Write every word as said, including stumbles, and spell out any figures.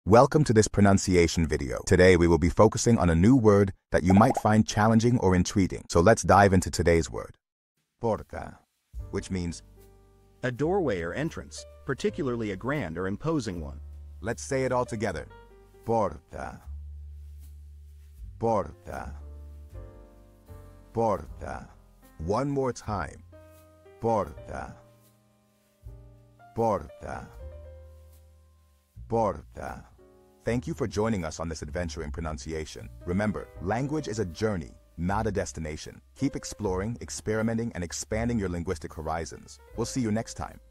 Welcome to this pronunciation video. Today we will be focusing on a new word that you might find challenging or intriguing. So let's dive into today's word. Porta, which means A doorway or entrance, particularly a grand or imposing one. let's say it all together. Porta. Porta. Porta. One more time. Porta. Porta. Porta. Thank you for joining us on this adventure in pronunciation. Remember, language is a journey, not a destination. Keep exploring, experimenting, and expanding your linguistic horizons. We'll see you next time.